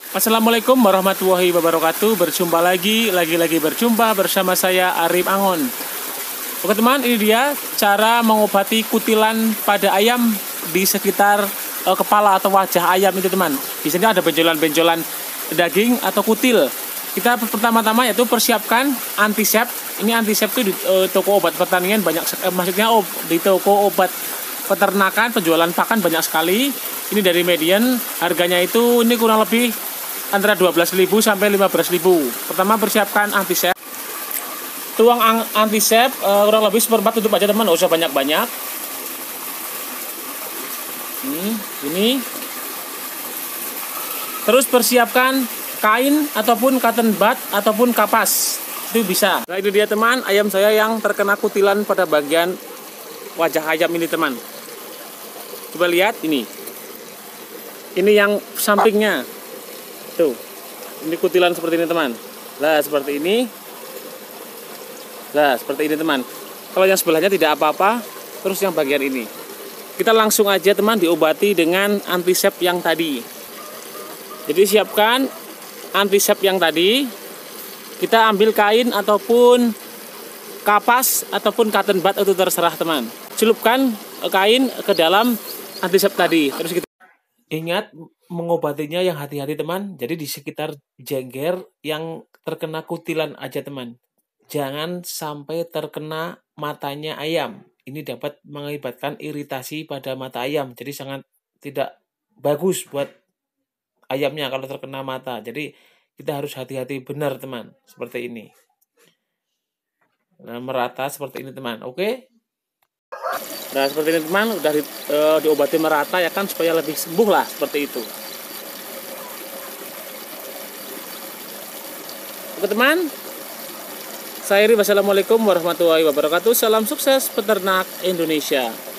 Assalamualaikum warahmatullahi wabarakatuh. Berjumpa lagi berjumpa bersama saya Arif Angon. Oke teman, ini dia cara mengobati kutilan pada ayam di sekitar kepala atau wajah ayam itu teman. Di sini ada benjolan-benjolan daging atau kutil. Kita pertama-tama yaitu persiapkan antisep. Ini antisep itu di toko obat pertanian banyak, di toko obat peternakan penjualan pakan banyak sekali. Ini dari Median, harganya itu ini kurang lebih antara 12.000 sampai 15.000. Pertama persiapkan antisep. Tuang antisep kurang lebih seperempat, tutup aja teman, nggak usah banyak-banyak. Ini. Terus persiapkan kain ataupun cotton bud ataupun kapas. Itu bisa. Nah, itu dia teman, ayam saya yang terkena kutilan pada bagian wajah ayam ini teman. Coba lihat ini. Ini yang sampingnya. Tuh. Ini kutilan seperti ini teman. Nah, seperti ini. Nah, seperti ini teman. Kalau yang sebelahnya tidak apa-apa, terus yang bagian ini. Kita langsung aja teman diobati dengan antisep yang tadi. Jadi siapkan antisep yang tadi. Kita ambil kain ataupun kapas ataupun cotton bud, itu terserah teman. Celupkan kain ke dalam antisep tadi. Terus kita ingat mengobatinya yang hati-hati teman. Jadi di sekitar jengger yang terkena kutilan aja teman. Jangan sampai terkena matanya ayam. Ini dapat mengakibatkan iritasi pada mata ayam. Jadi sangat tidak bagus buat ayamnya kalau terkena mata. Jadi kita harus hati-hati benar teman. Seperti ini. Nah, merata seperti ini teman. Oke? Nah, seperti ini teman, udah diobati merata ya kan, supaya lebih sembuh lah, seperti itu. Oke teman, saya Arif, wassalamualaikum warahmatullahi wabarakatuh. Salam sukses peternak Indonesia.